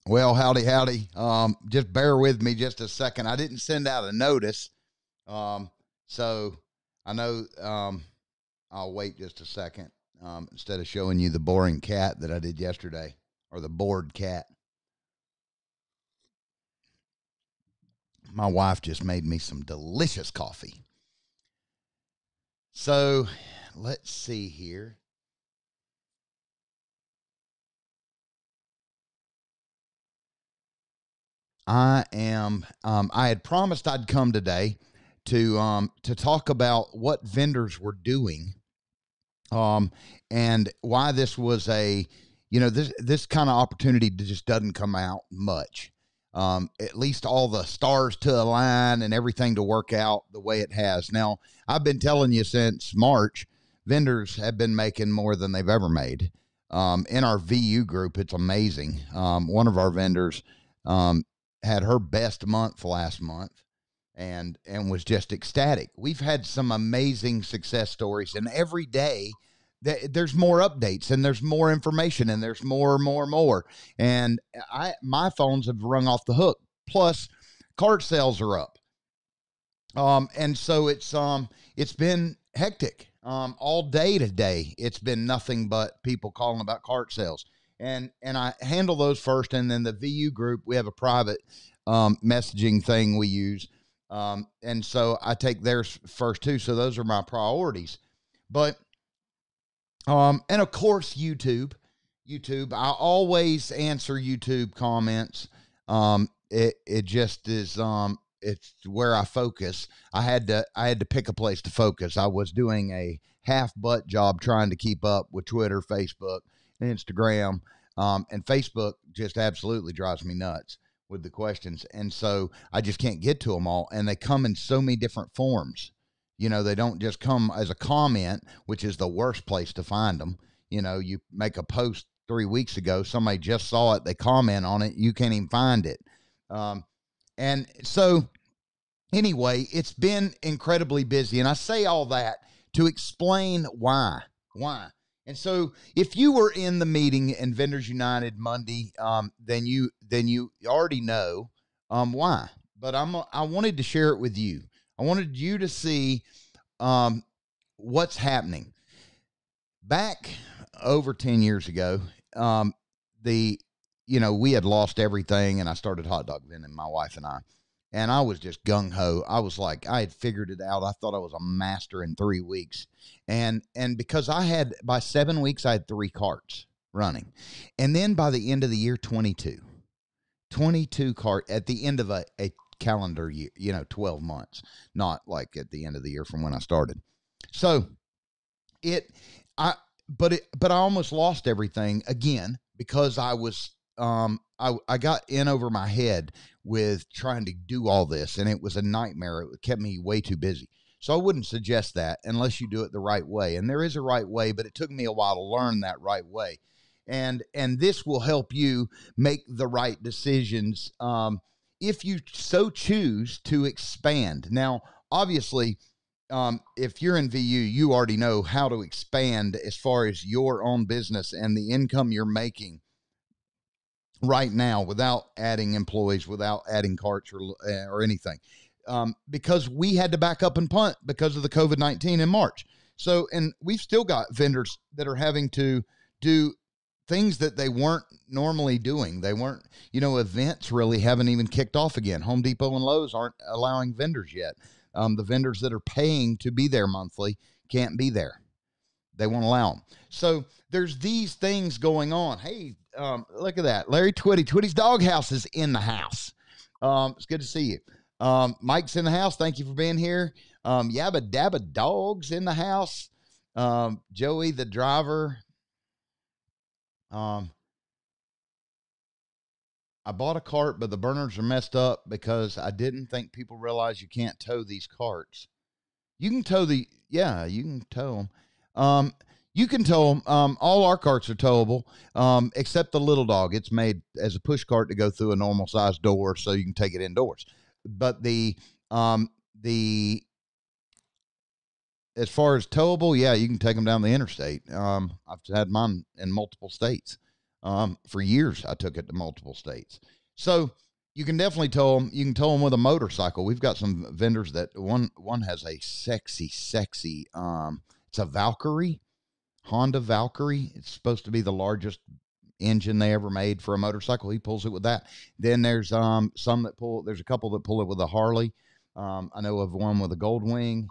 Well, howdy, howdy. Just bear with me just a second. I didn't send out a notice. Um, so I know, I'll wait just a second. Instead of showing you the boring cat that I did yesterday, or the bored cat. My wife just made me some delicious coffee. So let's see here. I had promised I'd come today to talk about what vendors were doing, um, and why this was this kind of opportunity just doesn't come out much. At least all the stars to align and everything to work out the way it has. Now, I've been telling you since March, vendors have been making more than they've ever made. In our VU group, it's amazing. One of our vendors um, had her best month last month, and was just ecstatic. We've had some amazing success stories, and every day there's more updates and there's more information and there's more. And my phones have rung off the hook. Plus, cart sales are up. And so it's been hectic. All day today. It's been nothing but people calling about cart sales. And I handle those first, and then the VU group, we have a private messaging thing we use. And so I take theirs first too. So those are my priorities. But and of course, YouTube. I always answer YouTube comments. It just is. It's where I focus. I had to pick a place to focus. I was doing a half butt job trying to keep up with Twitter, Facebook, and Instagram. And Facebook just absolutely drives me nuts with the questions. And so I just can't get to them all. And they come in so many different forms. They don't just come as a comment, which is the worst place to find them. You make a post 3 weeks ago, somebody just saw it, they comment on it, you can't even find it. And so, anyway, it's been incredibly busy. And I say all that to explain why. Why? And so, if you were in the meeting in Vendors United Monday, then you already know why. But I wanted to share it with you. I wanted you to see um, what's happening. Back over 10 years ago, the we had lost everything, and I started hot dog vending, my wife and I. And I was just gung ho. I was like, I had figured it out. I thought I was a master in 3 weeks. And because by 7 weeks, I had 3 carts running. And then by the end of the year, 22 cart at the end of a calendar year, 12 months, not like at the end of the year from when I started. So it, I, but I almost lost everything again because I got in over my head with trying to do all this, and it was a nightmare. It kept me way too busy. So I wouldn't suggest that unless you do it the right way. And there is a right way, but it took me a while to learn that right way. And this will help you make the right decisions if you so choose to expand. Now, obviously, if you're in VU, you already know how to expand as far as your own business and the income you're making right now without adding employees, without adding carts or anything, because we had to back up and punt because of the COVID-19 in March. So, and we've still got vendors that are having to do things that they weren't normally doing. They weren't, events really haven't even kicked off again. Home Depot and Lowe's aren't allowing vendors yet. The vendors that are paying to be there monthly can't be there. They won't allow them. So there's these things going on. Hey, look at that. Larry Twitty's doghouse is in the house. It's good to see you. Mike's in the house. Thank you for being here. Yabba Dabba Dog's in the house. Joey, the driver. I bought a cart, but the burners are messed up because I didn't think people realize you can't tow these carts. You can tow you can tow them. You can tow them. All our carts are towable, except the little dog. It's made as a push cart to go through a normal sized door, so you can take it indoors. But the as far as towable, yeah, you can take them down the interstate. I've had mine in multiple states. For years, I took it to multiple states. So you can definitely tow them. You can tow them with a motorcycle. We've got some vendors that one has a sexy, it's a Valkyrie, Honda Valkyrie. It's supposed to be the largest engine they ever made for a motorcycle. He pulls it with that. Then there's some that pull. There's a couple that pull it with a Harley. I know of one with a Gold Wing.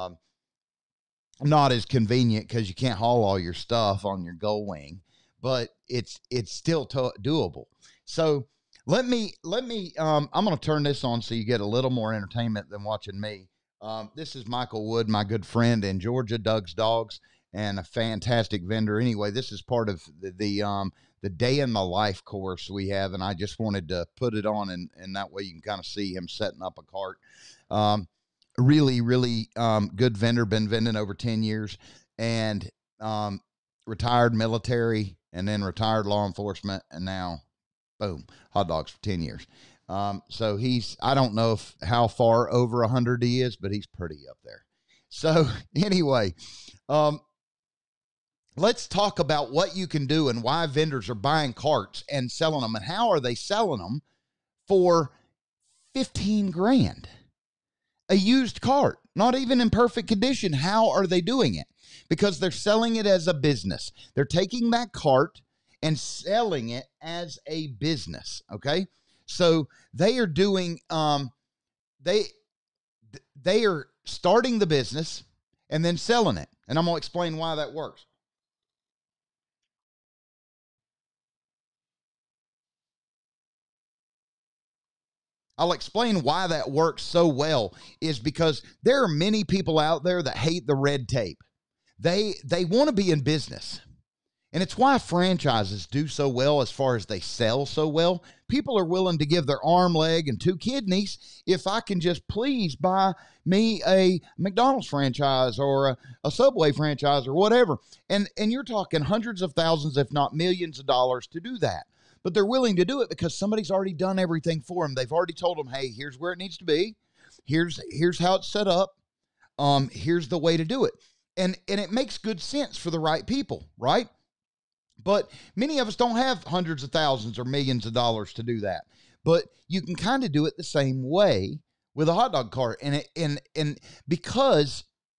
Not as convenient because you can't haul all your stuff on your Gold Wing, but it's still doable. So let me I'm going to turn this on so you get a little more entertainment than watching me. This is Michael Wood, my good friend in Georgia, Doug's Dogs, and a fantastic vendor. Anyway, this is part of the day in the life course we have, and I just wanted to put it on, and that way you can kind of see him setting up a cart. Really good vendor, been vending over 10 years, and retired military, and then retired law enforcement, and now boom, hot dogs for 10 years. So I don't know how far over 100 he is, but he's pretty up there. So anyway, let's talk about what you can do and why vendors are buying carts and selling them, and how are they selling them for 15 grand? A used cart, not even in perfect condition. How are they doing it? Because they're selling it as a business. They're taking that cart and selling it as a business. Okay. So they are doing, they are starting the business and then selling it. And I'm going to explain why that works. I'll explain why that works so well is because there are many people out there that hate the red tape. They want to be in business. And it's why franchises do so well as far as they sell so well. People are willing to give their arm, leg, and 2 kidneys if I can just please buy me a McDonald's franchise or a Subway franchise or whatever. And you're talking hundreds of thousands, if not millions of dollars to do that. But they're willing to do it because somebody's already done everything for them. They've already told them, hey, here's where it needs to be. Here's how it's set up. Here's the way to do it. And it makes good sense for the right people, right? But many of us don't have hundreds of thousands or millions of dollars to do that. But you can kind of do it the same way with a hot dog cart. And because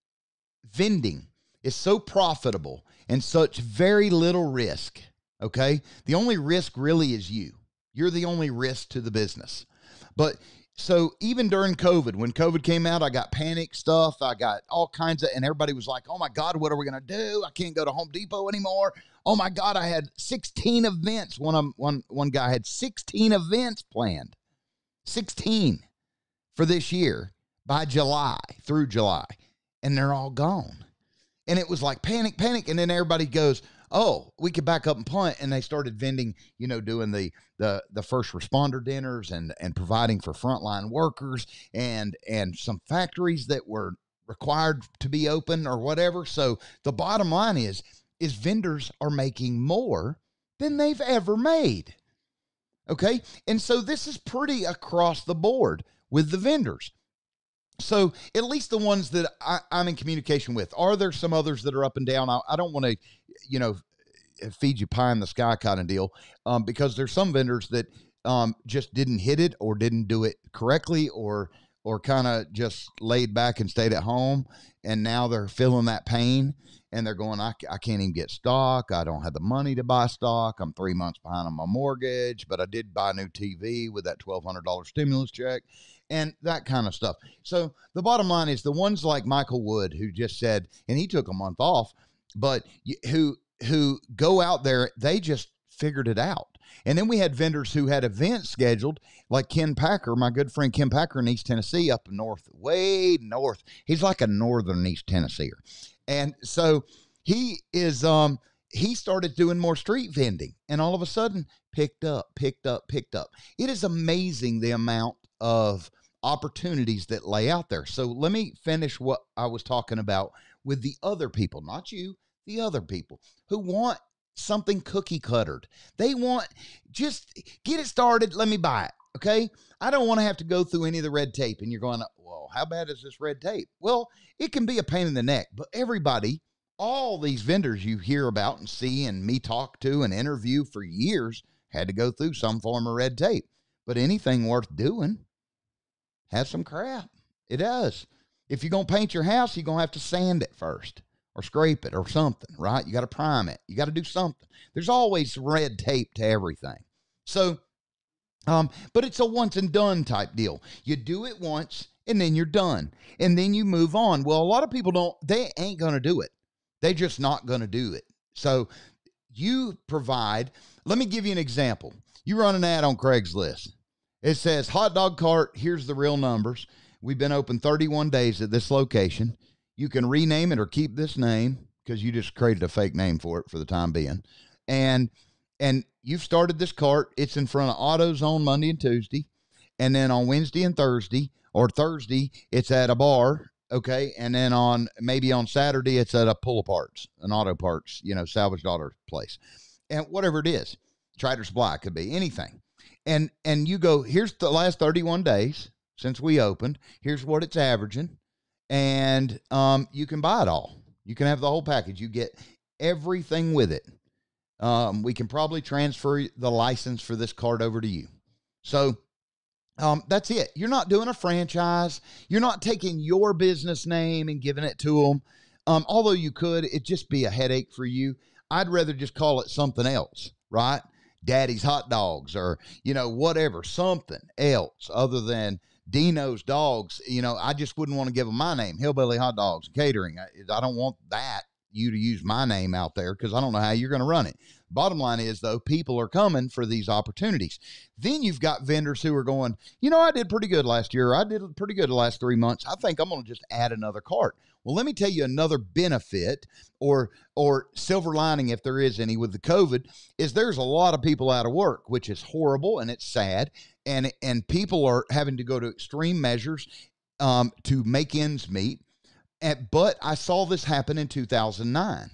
vending is so profitable and such very little risk, okay? The only risk really is you. You're the only risk to the business. But so even during COVID, when COVID came out, I got panic stuff. I got all kinds of, and everybody was like, oh my God, what are we going to do? I can't go to Home Depot anymore. Oh my God, I had 16 events. One guy had 16 events planned. 16 for this year through July. And they're all gone. And it was like panic. And then everybody goes, oh, we could back up and punt. And they started vending, doing the first responder dinners and providing for frontline workers and some factories that were required to be open or whatever. So the bottom line is vendors are making more than they've ever made. Okay. And so this is pretty across the board with the vendors. So at least the ones that I'm in communication with. Are there some others that are up and down? I don't want to, feed you pie in the sky kind of deal, because there's some vendors that just didn't hit it or didn't do it correctly or kind of just laid back and stayed at home, and now they're feeling that pain and they're going, I can't even get stock. I don't have the money to buy stock. I'm 3 months behind on my mortgage, but I did buy a new TV with that $1,200 stimulus check and that kind of stuff. So the bottom line is the ones like Michael Wood, who just said, and he took a month off, but who go out there, they just figured it out. And then we had vendors who had events scheduled, like Ken Packer, my good friend Ken Packer in East Tennessee, up north, way north. He's like a northern East Tennesseer. And so he started doing more street vending, and all of a sudden picked up. It is amazing the amount of opportunities that lay out there. So let me finish what I was talking about with the other people, not you, the other people who want something cookie cuttered. They want, just get it started. Let me buy it. Okay. I don't want to have to go through any of the red tape. And you're going, well, how bad is this red tape? Well, it can be a pain in the neck, but everybody All these vendors you hear about and see and me talk to and interview for years had to go through some form of red tape. But anything worth doing has some crap. It does. If you're going to paint your house, you're going to have to sand it first or scrape it or something, right? You got to prime it. You got to do something. There's always red tape to everything. So, but it's a once and done type deal. You do it once and then you're done. And then you move on. Well, a lot of people they ain't going to do it. They're just not going to do it. So you provide, let me give you an example. You run an ad on Craigslist. It says hot dog cart. Here's the real numbers. We've been open 31 days at this location. You can rename it or keep this name because you just created a fake name for it for the time being. And you've started this cart. It's in front of AutoZone Monday and Tuesday. And then on Wednesday and Thursday, or Thursday, it's at a bar. Okay. And then maybe on Saturday, it's at a pull parts, an auto parts, salvaged auto place. And whatever it is, Tractor Supply, could be anything. And you go, here's the last 31 days since we opened. Here's what it's averaging. And you can buy it all. You can have the whole package. You get everything with it. We can probably transfer the license for this cart over to you. So that's it. You're not doing a franchise. You're not taking your business name and giving it to them. Although you could, it'd just be a headache for you. I'd rather just call it something else, right? Daddy's Hot Dogs or, whatever, something else other than Dino's Dogs. I just wouldn't want to give them my name, Hillbilly Hot Dogs Catering. I don't want you to use my name out there because I don't know how you're going to run it. Bottom line is, though, people are coming for these opportunities. Then you've got vendors who are going, I did pretty good last year. I did pretty good the last 3 months. I think I'm going to just add another cart. Well, let me tell you another benefit or silver lining, if there is any, with the COVID, is there's a lot of people out of work, which is horrible and it's sad. And people are having to go to extreme measures to make ends meet. But I saw this happen in 2009.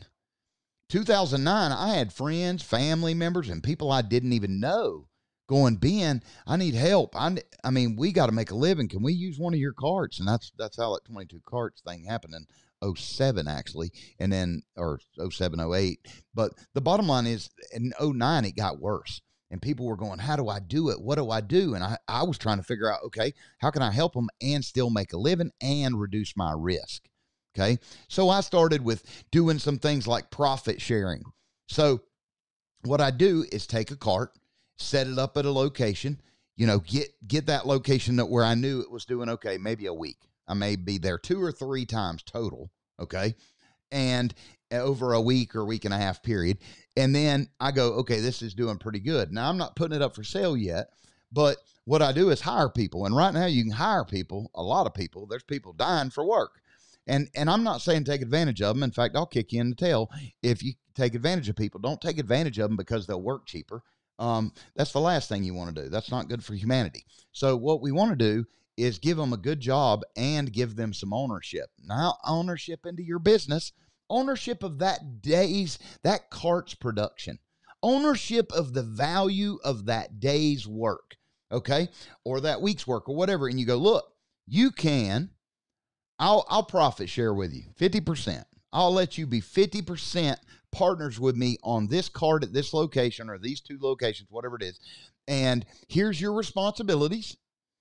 2009, I had friends, family members, and people I didn't even know going, Ben, I need help. I mean, we got to make a living. Can we use one of your carts? And that's how that 22 carts thing happened in 07, actually, and then, or 07, 08. But the bottom line is, in 09, it got worse. And people were going, how do I do it? What do I do? And I was trying to figure out, okay, how can I help them and still make a living and reduce my risk? Okay. So I started with doing some things like profit sharing. So what I do is take a cart, set it up at a location, get that location where I knew it was doing okay, maybe a week. I may be there 2 or 3 times total. Okay. And over a week or week and a half period. And then I go, okay, this is doing pretty good. Now I'm not putting it up for sale yet, but what I do is hire people. And right now you can hire people, a lot of people. There's people dying for work. And I'm not saying take advantage of them. In fact, I'll kick you in the tail if you take advantage of people. Don't take advantage of them because they'll work cheaper. That's the last thing you want to do. That's not good for humanity. So what we want to do is give them a good job and give them some ownership. Now, ownership into your business, ownership of that cart's production, ownership of the value of that day's work, okay, or that week's work or whatever. And you go, look, you can. I'll profit share with you 50%. I'll let you be 50% partners with me on this cart at this location or these 2 locations, whatever it is. And here's your responsibilities.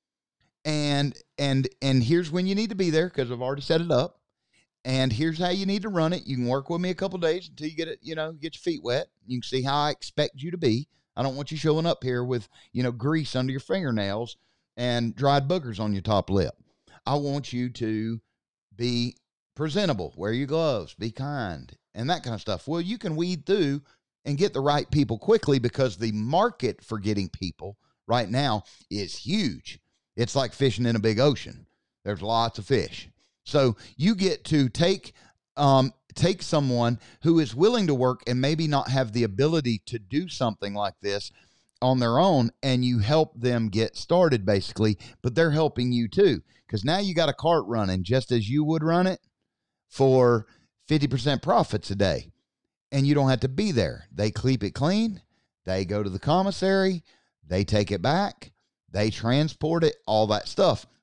And here's when you need to be there because I've already set it up. And here's how you need to run it. You can work with me a couple of days until you get it, get your feet wet. You can see how I expect you to be. I don't want you showing up here with, grease under your fingernails and dried boogers on your top lip. I want you to be presentable, wear your gloves, be kind, and that kind of stuff. Well, you can weed through and get the right people quickly because the market for getting people right now is huge. It's like fishing in a big ocean. There's lots of fish. So you get to take someone who is willing to work and maybe not have the ability to do something like this on their own, and you help them get started basically, but they're helping you too. Because now you got a cart running just as you would run it for 50% profits a day. And you don't have to be there. They keep it clean. They go to the commissary. They take it back. They transport it, all that stuff.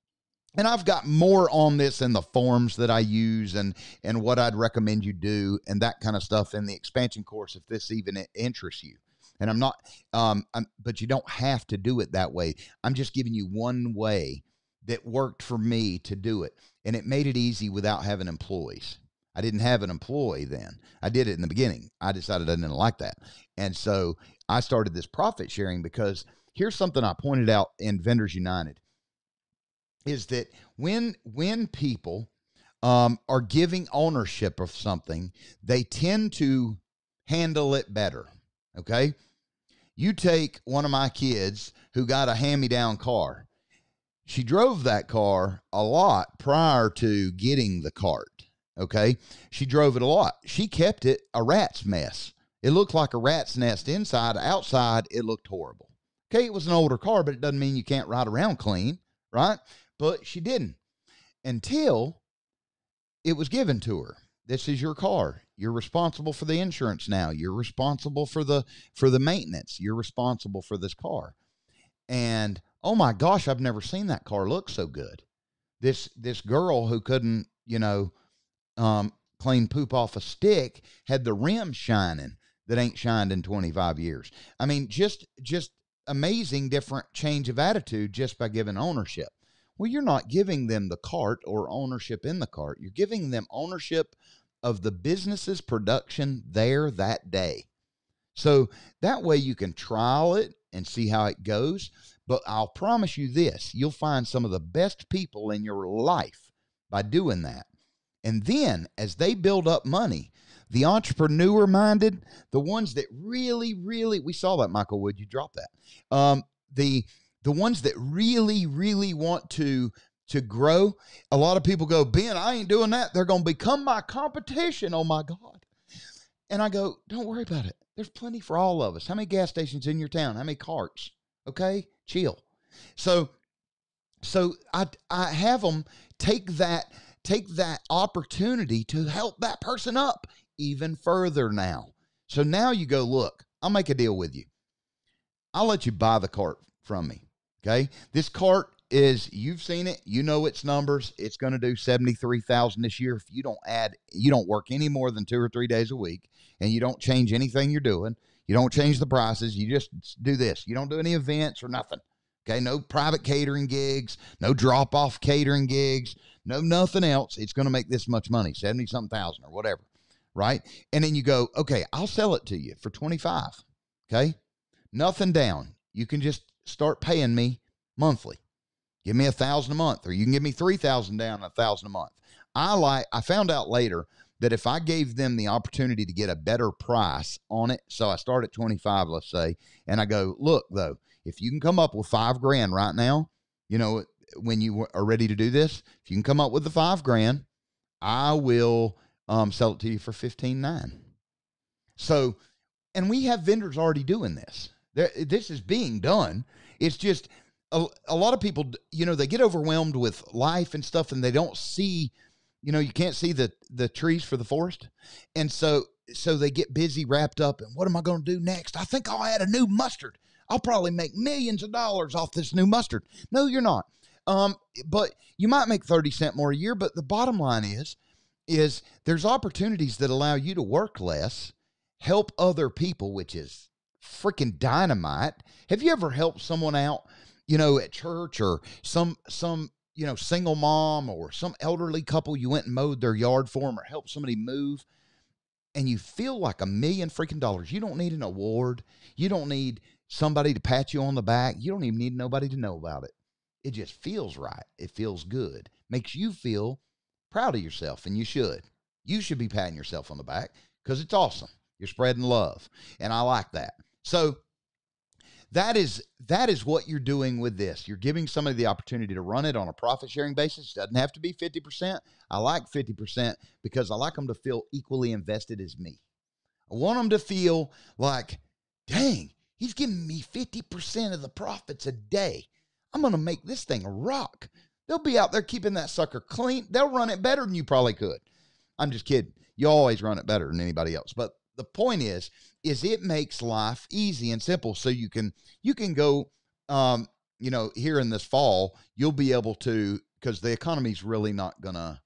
And I've got more on this in the forms that I use and what I'd recommend you do and that kind of stuff in the expansion course if this even interests you. And I'm not, but you don't have to do it that way. I'm just giving you one way that worked for me to do it. And it made it easy without having employees. I didn't have an employee then. I did it in the beginning. I decided I didn't like that. And so I started this profit sharing because here's something I pointed out in Vendors United is that when people are giving ownership of something, they tend to handle it better. Okay. You take one of my kids who got a hand-me-down car. She drove that car a lot prior to getting the cart. Okay. She drove it a lot. She kept it a rat's mess. It looked like a rat's nest inside. Outside, it looked horrible. Okay. It was an older car, but it doesn't mean you can't ride around clean, right? But she didn't until it was given to her. This is your car. You're responsible for the insurance now. You're responsible for the maintenance. You're responsible for this car. And oh my gosh, I've never seen that car look so good. This girl who couldn't, clean poop off a stick had the rim shining that ain't shined in 25 years. I mean, just amazing different change of attitude just by giving ownership. Well, you're not giving them the cart or ownership in the cart. You're giving them ownership of the business's production there that day. So that way you can trial it and see how it goes. But I'll promise you this, you'll find some of the best people in your life by doing that. And then as they build up money, the entrepreneur minded, the ones that really, we saw that, Michael Wood, you dropped that. The ones that really, want to grow, a lot of people go, Ben, I ain't doing that. They're going to become my competition. Oh my God. And I go, don't worry about it. There's plenty for all of us. How many gas stations in your town? How many carts? Okay. Chill. So I have them take that opportunity to help that person up even further now. So now you go, look, I'll make a deal with you. I'll let you buy the cart from me. Okay. This cart is, you've seen it, you know its numbers. It's going to do 73,000 this year. If you don't work any more than 2 or 3 days a week and you don't change anything you're doing, you don't change the prices. You just do this. You don't do any events or nothing. Okay. No private catering gigs, no drop off catering gigs, no nothing else. It's going to make this much money, 70-something thousand or whatever. Right. And then you go, okay, I'll sell it to you for 25. Okay. Nothing down. You can just start paying me monthly. Give me $1,000 a month, or you can give me 3,000 down, 1,000 a month. I found out later that if I gave them the opportunity to get a better price on it, so I start at 25, let's say, and I go, look though, if you can come up with $5,000 right now, when you are ready to do this, if you can come up with the $5,000, I will sell it to you for $15,900. So, and we have vendors already doing this. This is being done. It's just a lot of people, they get overwhelmed with life and stuff, and they don't see, you can't see the trees for the forest. And so they get busy, wrapped up in what am I going to do next? I think I'll add a new mustard. I'll probably make millions of dollars off this new mustard. No, you're not. But you might make 30 cents more a year. But the bottom line is there's opportunities that allow you to work less, help other people, which is freaking dynamite. Have you ever helped someone out, at church, or some single mom or some elderly couple, you went and mowed their yard for them or helped somebody move, and you feel like $1 million freaking dollars. You don't need an award. You don't need somebody to pat you on the back. You don't even need nobody to know about it. It just feels right. It feels good. Makes you feel proud of yourself, and you should. You should be patting yourself on the back because it's awesome. You're spreading love, and I like that. So that is what you're doing with this. You're giving somebody the opportunity to run it on a profit sharing basis. It doesn't have to be 50%. I like 50% because I like them to feel equally invested as me. I want them to feel like, dang, he's giving me 50% of the profits a day. I'm going to make this thing rock. They'll be out there keeping that sucker clean. They'll run it better than you probably could. I'm just kidding. You always run it better than anybody else. But the point is it makes life easy and simple. So you can go, here in this fall, you'll be able to because the economy's really not gonna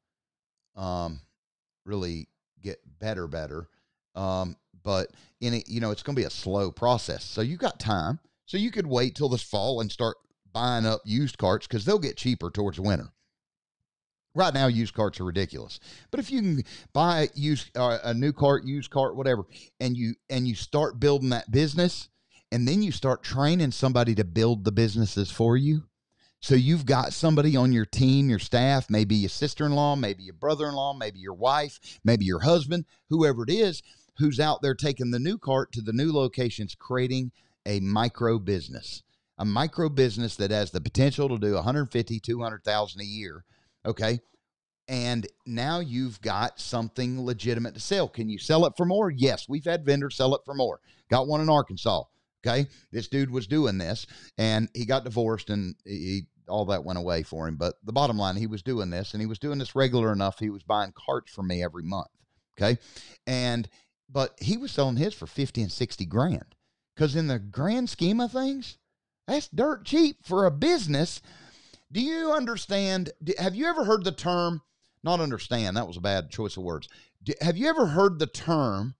really get better. But in it, it's going to be a slow process. So you got time. So you could wait till this fall and start buying up used carts because they'll get cheaper towards winter. Right now, used carts are ridiculous. But if you can buy a new cart, used cart, whatever, and you start building that business, and then you start training somebody to build the businesses for you. So you've got somebody on your team, your staff, maybe your sister-in-law, maybe your brother-in-law, maybe your wife, maybe your husband, whoever it is, who's out there taking the new cart to the new locations, creating a micro business that has the potential to do 150, 200,000 a year. Okay. And now you've got something legitimate to sell. Can you sell it for more? Yes. We've had vendors sell it for more. Got one in Arkansas. Okay. This dude was doing this and he got divorced and all that went away for him. But the bottom line, he was doing this and he was doing this regular enough. He was buying carts from me every month. Okay. But he was selling his for 50 and 60 grand. Because in the grand scheme of things, that's dirt cheap for a business. Do you understand? Have you ever heard the term, not understand, that was a bad choice of words. Have you ever heard the term,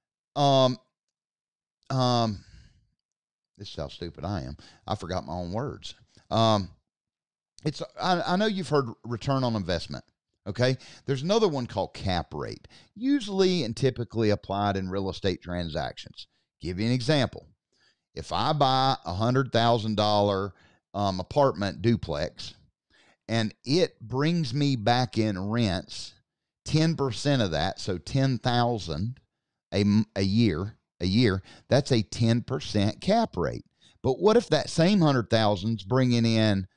this is how stupid I am. I forgot my own words. I know you've heard return on investment. Okay. There's another one called cap rate, usually and typically applied in real estate transactions. Give you an example. If I buy $100,000 apartment duplex and it brings me back in rents, 10% of that, so $10,000 a year, that's a 10% cap rate. But what if that same 100,000 is bringing in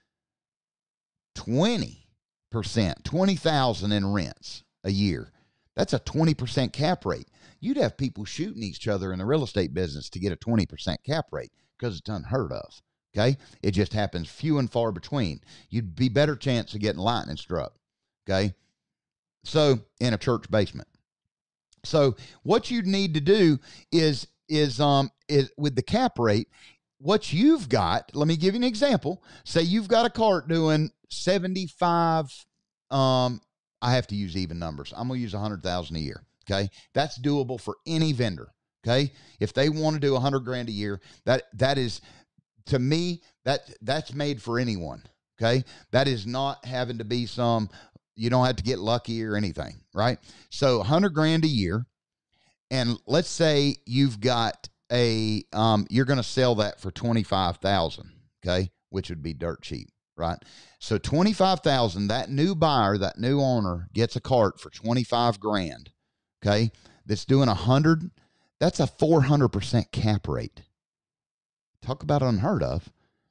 20,000 in rents a year? That's a 20% cap rate. You'd have people shooting each other in the real estate business to get a 20% cap rate because it's unheard of. Okay. It just happens few and far between. You'd be better chance of getting lightning struck. Okay. So in a church basement. So what you need to do is with the cap rate, what you've got, let me give you an example. Say you've got a cart doing 75, I have to use even numbers. I'm going to use 100,000 a year. Okay. That's doable for any vendor. Okay. If they want to do 100 grand a year, that is, to me, that's made for anyone. Okay. That is not having to be you don't have to get lucky or anything. Right. So 100 grand a year. And let's say you've got you're going to sell that for 25,000. Okay. Which would be dirt cheap. Right. So 25,000, that new buyer, that new owner gets a cart for 25 grand. Okay. That's doing 100. That's a 400% cap rate. Talk about unheard of.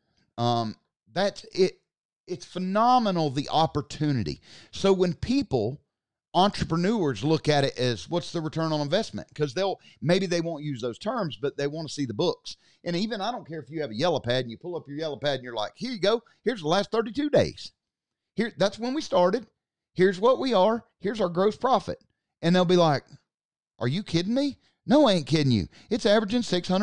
That's it. It's phenomenal, the opportunity. So when entrepreneurs look at it as what's the return on investment? Because maybe they won't use those terms, but they want to see the books. And even, I don't care if you have a yellow pad and you pull up your yellow pad and you're like, here you go. Here's the last 32 days. That's when we started. Here's what we are. Here's our gross profit. And they'll be like, are you kidding me? No, I ain't kidding you. It's averaging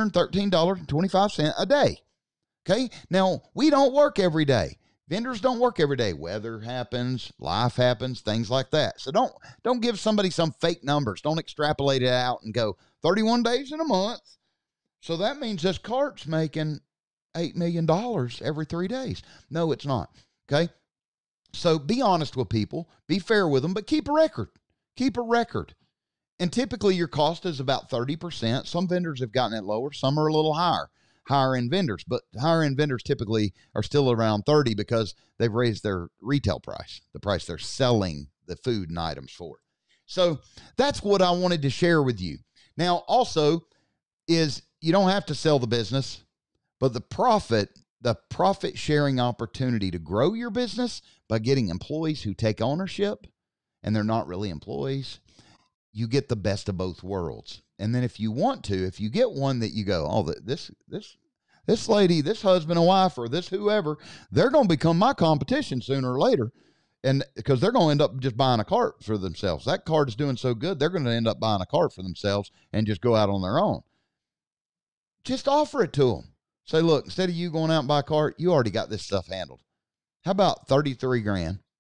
$613.25 a day. Okay. Now, we don't work every day. Vendors don't work every day. Weather happens, life happens, things like that. So don't give somebody some fake numbers. Don't extrapolate it out and go 31 days in a month. So that means this cart's making $8 million every 3 days. No, it's not. Okay. So be honest with people, be fair with them, but keep a record. Keep a record. And typically your cost is about 30%. Some vendors have gotten it lower. Some are a little higher end vendors, but higher end vendors typically are still around 30 because they've raised their retail price, the price they're selling the food and items for. So that's what I wanted to share with you. Now, also is you don't have to sell the business, but the profit sharing opportunity to grow your business by getting employees who take ownership and they're not really employees. You get the best of both worlds. And then if you want to, if you get one that you go, oh, this lady, this husband and wife, or this whoever, they're going to become my competition sooner or later. And because they're going to end up just buying a cart for themselves. That cart is doing so good, they're going to end up buying a cart for themselves and just go out on their own. Just offer it to them. Say, look, instead of you going out and buy a cart, you already got this stuff handled. How about 33 grand?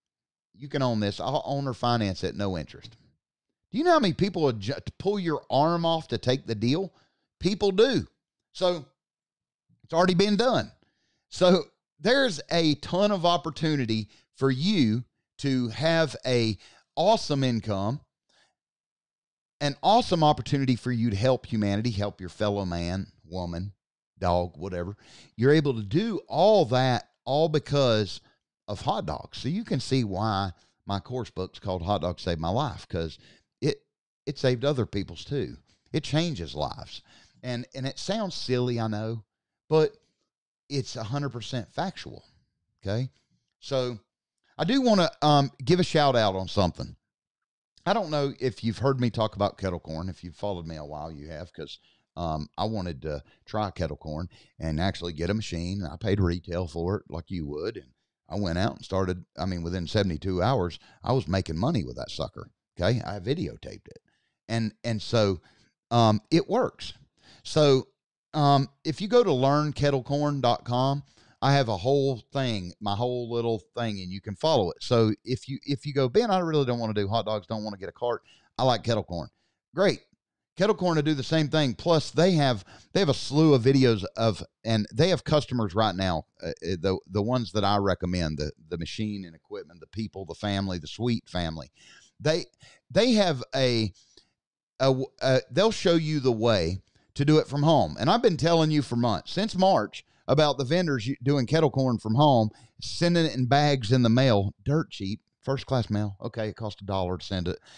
you can own this. I'll own or finance at no interest. Do you know how many people would pull your arm off to take the deal? People do. So it's already been done. So there's a ton of opportunity for you to have a awesome income, an awesome opportunity for you to help humanity, help your fellow man, woman, dog, whatever. You're able to do all that all because of hot dogs. So you can see why my course book's called Hot Dogs Saved My Life, because it saved other people's too. It changes lives. And it sounds silly, I know, but it's 100% factual. Okay. So I do want to give a shout out on something. I don't know if you've heard me talk about kettle corn. If you've followed me a while, you have, because I wanted to try kettle corn and actually get a machine. I paid retail for it like you would. And I went out and started, within 72 hours, I was making money with that sucker. Okay. I videotaped it. And so it works. So if you go to learnkettlecorn.com, I have a whole thing, my whole little thing, and you can follow it. So if you go, Ben, I really don't want to do hot dogs, don't want to get a cart. I like kettle corn. Great. Kettle corn to do the same thing. Plus they have a slew of videos and they have customers right now. The ones that I recommend, the machine and equipment, the people, the family, the sweet family, they have they'll show you the way to do it from home. And I've been telling you for months, since March, about the vendors doing kettle corn from home, sending it in bags in the mail, dirt cheap, first class mail. Okay. It costs $1 to send it,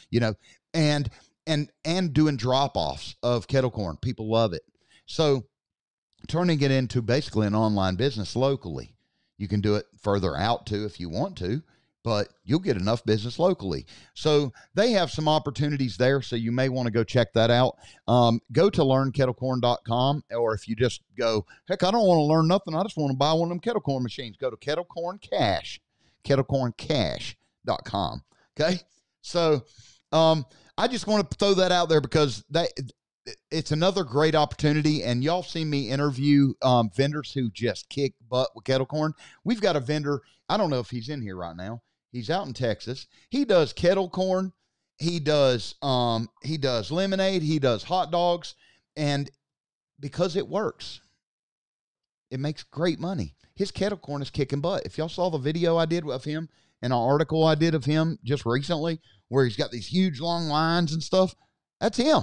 and doing drop-offs of kettle corn. People love it. So turning it into basically an online business locally. You can do it further out too if you want to, but you'll get enough business locally. So they have some opportunities there. So you may want to go check that out. Go to learnkettlecorn.com, or if you just go, heck, I don't want to learn nothing. I just want to buy one of them kettle corn machines. Go to kettlecorncash.com. Okay. So, I just want to throw that out there because it's another great opportunity. And y'all seen me interview vendors who just kick butt with kettle corn. We've got a vendor. I don't know if he's in here right now. He's out in Texas. He does kettle corn. He does lemonade. He does hot dogs. And because it works, it makes great money. His kettle corn is kicking butt. If y'all saw the video I did of him and an article I did of him just recently, where he's got these huge long lines and stuff, that's him.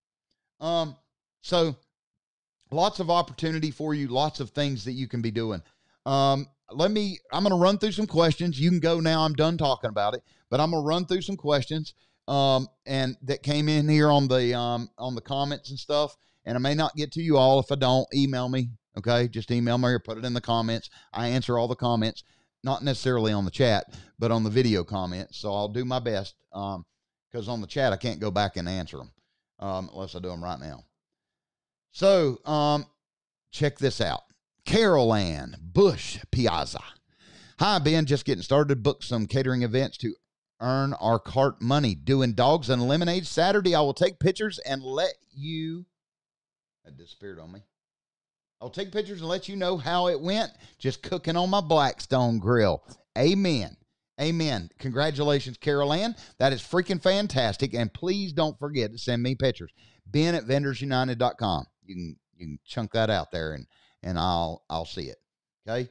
So lots of opportunity for you, lots of things that you can be doing. I'm going to run through some questions. You can go now. I'm done talking about it, but I'm going to run through some questions, and that came in here on the comments and stuff. And I may not get to you all. If I don't, email me. Okay. Just email me or put it in the comments. I answer all the comments, not necessarily on the chat, but on the video comments. So I'll do my best. Cause on the chat, I can't go back and answer them, unless I do them right now. So, check this out. Carol Ann Bush Piazza. Hi, Ben. Just getting started. Book some catering events to earn our cart money. Doing dogs and lemonade Saturday. I will take pictures and let you. That disappeared on me. I'll take pictures and let you know how it went. Just cooking on my Blackstone grill. Amen. Amen. Congratulations, Carol Ann. That is freaking fantastic. And please don't forget to send me pictures. Ben at vendorsunited.com. You can chunk that out there and I'll see it. Okay.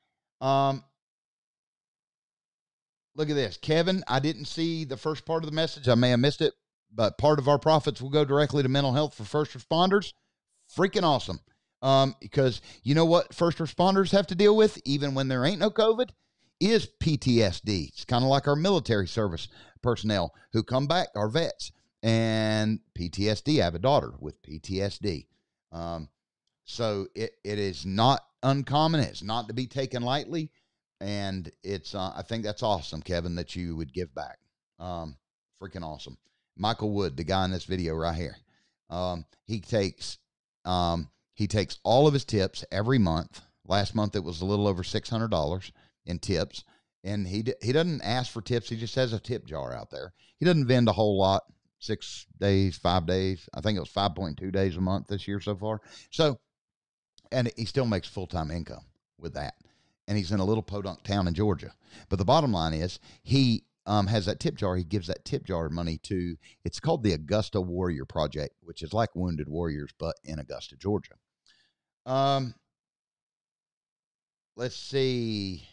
Look at this. Kevin, I didn't see the first part of the message. I may have missed it, but part of our profits will go directly to mental health for first responders. Freaking awesome. Because you know what first responders have to deal with, even when there ain't no COVID, is PTSD. It's kind of like our military service personnel who come back, our vets, and PTSD. I have a daughter with PTSD. So it is not uncommon. It's not to be taken lightly. And it's, I think that's awesome, Kevin, that you would give back. Freaking awesome. Michael Wood, the guy in this video right here. He takes all of his tips every month. Last month, it was a little over $600 in tips. And he doesn't ask for tips. He just has a tip jar out there. He doesn't vend a whole lot. 6 days, 5 days. I think it was 5.2 days a month this year so far. So, and he still makes full-time income with that. And he's in a little podunk town in Georgia. But the bottom line is he has that tip jar, he gives that tip jar money to, it's called the Augusta Warrior Project, which is like Wounded Warriors, but in Augusta, Georgia. Let's see.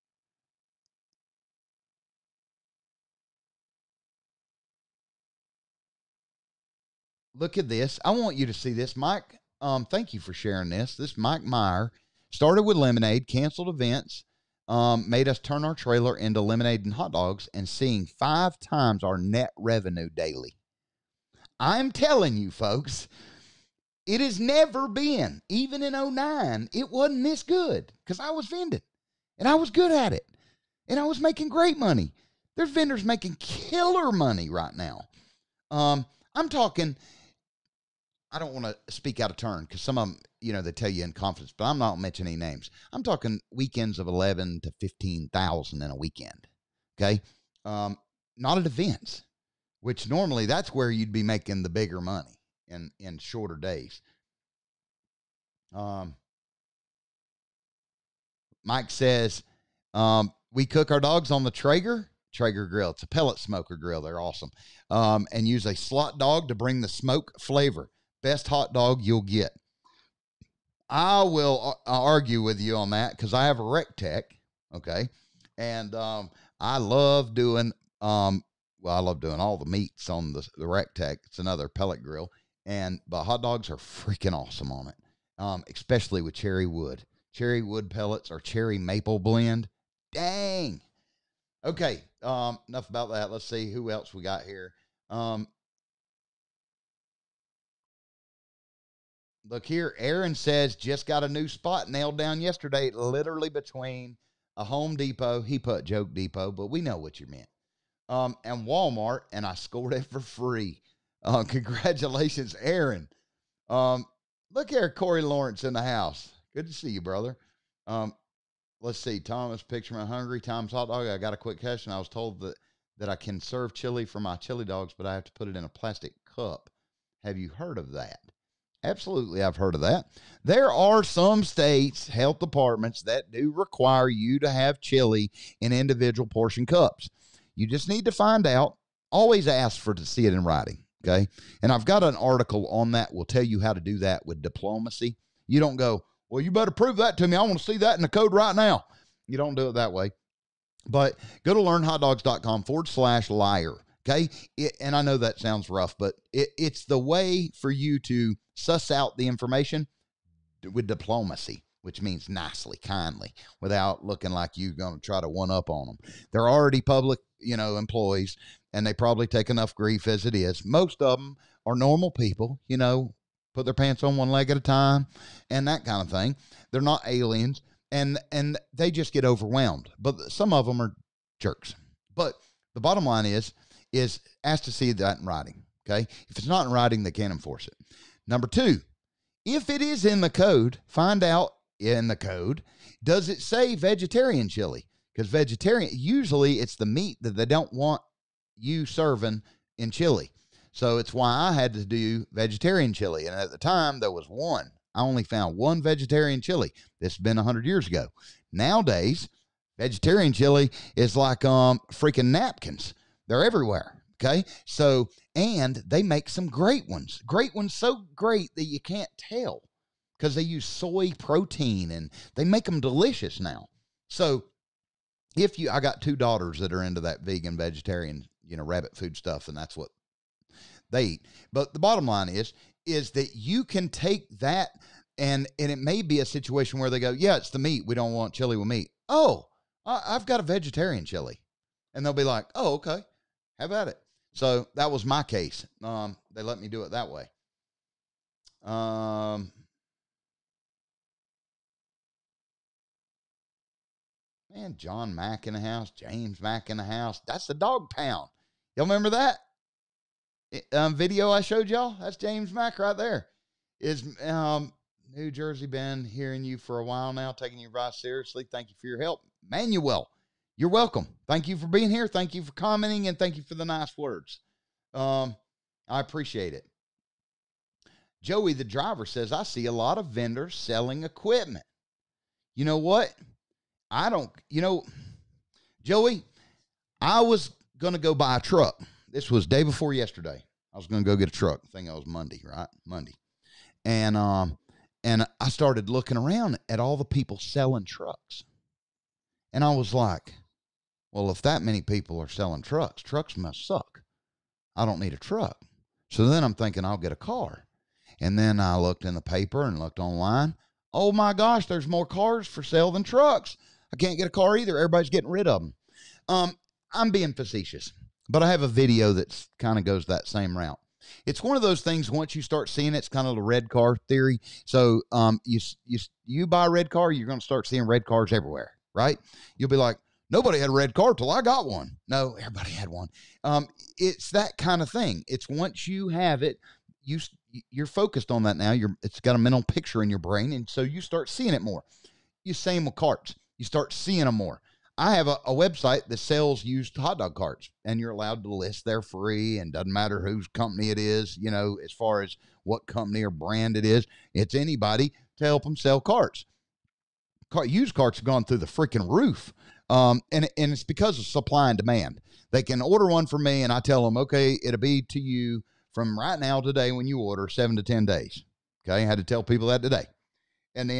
Look at this. I want you to see this, Mike. Thank you for sharing this. This Mike Meyer started with lemonade, canceled events, made us turn our trailer into lemonade and hot dogs, and seeing 5 times our net revenue daily. I'm telling you, folks, it has never been, even in 09, it wasn't this good because I was vending and I was good at it and I was making great money. There's vendors making killer money right now. I'm talking, I don't want to speak out of turn because some of them, they tell you in confidence, but I'm not mentioning any names. I'm talking weekends of 11 to 15,000 in a weekend. Okay. Not at events, which normally that's where you'd be making the bigger money in shorter days. Mike says, we cook our dogs on the Traeger grill. It's a pellet smoker grill. They're awesome. And use a slot dog to bring the smoke flavor. Best hot dog you'll get. I will argue with you on that because I have a Rec Tech. Okay. And, I love doing, I love doing all the meats on the Rec Tech. It's another pellet grill. But hot dogs are freaking awesome on it. Especially with cherry wood pellets or cherry maple blend. Dang. Okay. Enough about that. Let's see who else we got here. Look here. Aaron says, just got a new spot nailed down yesterday, literally between a Home Depot. He put Joke Depot, but we know what you meant. And Walmart, and I scored it for free. Congratulations, Aaron. Look here, Corey Lawrence in the house. Good to see you, brother. Let's see. Thomas, picture my hungry Tom's hot dog. I got a quick question. I was told that I can serve chili for my chili dogs, but I have to put it in a plastic cup. Have you heard of that? Absolutely, I've heard of that. There are some states, health departments, that do require you to have chili in individual portion cups. You just need to find out. Always ask to see it in writing, okay? And I've got an article on that. Will tell you how to do that with diplomacy. You don't go, well, you better prove that to me. I want to see that in the code right now. You don't do it that way. But go to learnhotdogs.com/liar. Okay. And I know that sounds rough, but it's the way for you to suss out the information with diplomacy, which means nicely, kindly, without looking like you're going to try to one up on them. They're already public, employees, and they probably take enough grief as it is. Most of them are normal people, put their pants on one leg at a time and that kind of thing. They're not aliens, and they just get overwhelmed. But some of them are jerks. But the bottom line is ask to see that in writing. Okay. If it's not in writing, they can't enforce it. Number 2, if it is in the code, find out in the code, does it say vegetarian chili? Because vegetarian, usually it's the meat that they don't want you serving in chili. So it's why I had to do vegetarian chili. And at the time there was one. I only found one vegetarian chili. This has been 100 years ago. Nowadays, vegetarian chili is like freaking napkins. They're everywhere. Okay. So, and they make some great ones, so great that you can't tell because they use soy protein and they make them delicious now. So I got 2 daughters that are into that vegan, vegetarian, rabbit food stuff, and that's what they eat. But the bottom line is that you can take that and it may be a situation where they go, yeah, it's the meat. We don't want chili with meat. Oh, I've got a vegetarian chili. And they'll be like, oh, okay, have at it. So that was my case. They let me do it that way. Man, John Mack in the house, James Mack in the house. That's the dog pound. Y'all remember that video I showed y'all? That's James Mack right there. Is New Jersey been hearing you for a while now, taking your advice seriously. Thank you for your help. Manuel, you're welcome. Thank you for being here. Thank you for commenting, and thank you for the nice words. I appreciate it. Joey, the driver, says, I see a lot of vendors selling equipment. You know what? Joey, I was going to go buy a truck. This was day before yesterday. I was going to go get a truck. I think it was Monday, right? Monday. And I started looking around at all the people selling trucks. And I was like, well, if that many people are selling trucks, trucks must suck. I don't need a truck. So then I'm thinking I'll get a car. And then I looked in the paper and looked online. Oh my gosh, there's more cars for sale than trucks. I can't get a car either. Everybody's getting rid of them. I'm being facetious, but I have a video that kind of goes that same route. It's one of those things, once you start seeing it, it's kind of the red car theory. So you buy a red car, you're going to start seeing red cars everywhere, right? You'll be like, nobody had a red car till I got one. No, everybody had one. It's that kind of thing. It's once you have it, you're focused on that now. It's got a mental picture in your brain, and so you start seeing it more. You same with carts. You start seeing them more. I have a website that sells used hot dog carts, and you're allowed to list there free, and doesn't matter whose company it is, as far as what company or brand it is. It's anybody to help them sell carts. Used carts have gone through the freaking roof. And it's because of supply and demand. They can order one from me, and I tell them, okay, it'll be to you from right now today when you order 7 to 10 days. Okay, I had to tell people that today. And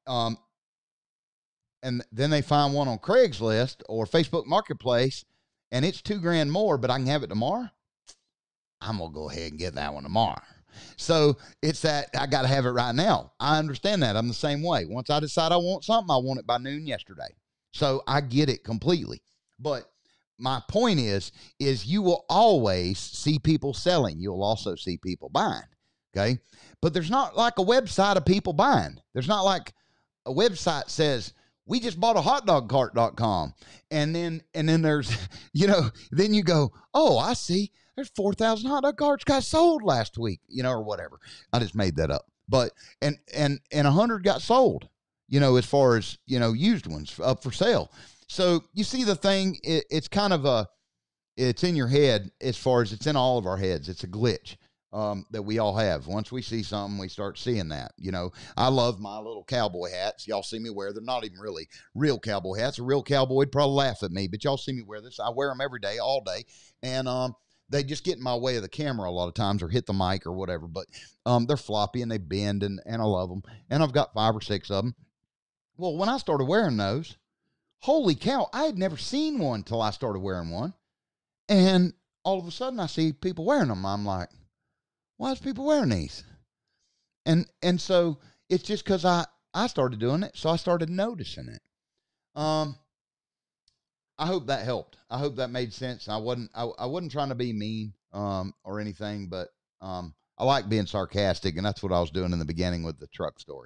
then they find one on Craigslist or Facebook Marketplace, and it's $2,000 more, but I can have it tomorrow. I'm gonna go ahead and get that one tomorrow. So it's that I got to have it right now. I understand that. I'm the same way. Once I decide I want something, I want it by noon yesterday. So I get it completely. But my point is you will always see people selling. You'll also see people buying. Okay. But there's not like a website of people buying. There's not like a website says, we just bought a hotdogcart.com. And then there's, then you go, oh, I see. There's 4,000 hot dog carts got sold last week, or whatever. I just made that up. But, and 100 got sold, as far as, used ones up for sale. So you see the thing, it's kind of it's in your head as far as it's in all of our heads. It's a glitch that we all have. Once we see something, we start seeing that. I love my little cowboy hats. Y'all see me wear. They're not even really real cowboy hats. A real cowboy would probably laugh at me, but y'all see me wear this. I wear them every day, all day. And they just get in my way of the camera a lot of times or hit the mic or whatever. But they're floppy and they bend, and I love them. And I've got 5 or 6 of them. Well, when I started wearing those, holy cow, I had never seen one till I started wearing one. And all of a sudden I see people wearing them. I'm like, why is people wearing these? And so it's just because I started doing it. So I started noticing it. I hope that helped. I hope that made sense. I wasn't trying to be mean, or anything, but, I like being sarcastic, and that's what I was doing in the beginning with the truck story.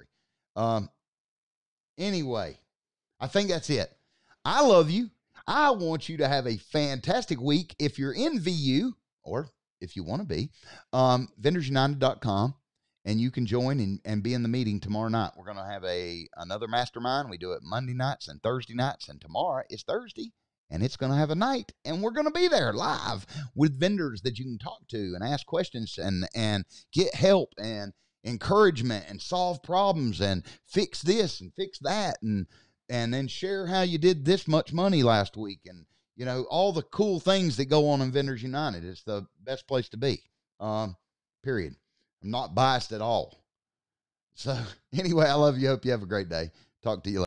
Anyway, I think that's it. I love you. I want you to have a fantastic week. If you're in VU, or if you want to be, vendorsunited.com, and you can join and be in the meeting tomorrow night. We're going to have another mastermind. We do it Monday nights and Thursday nights, and tomorrow is Thursday, and it's going to have a night, and we're going to be there live with vendors that you can talk to and ask questions and get help and encouragement and solve problems and fix this and fix that, and then share how you did this much money last week, and all the cool things that go on in Vendors United. It's the best place to be. Period. I'm not biased at all. So anyway, I love you. Hope you have a great day. Talk to you later.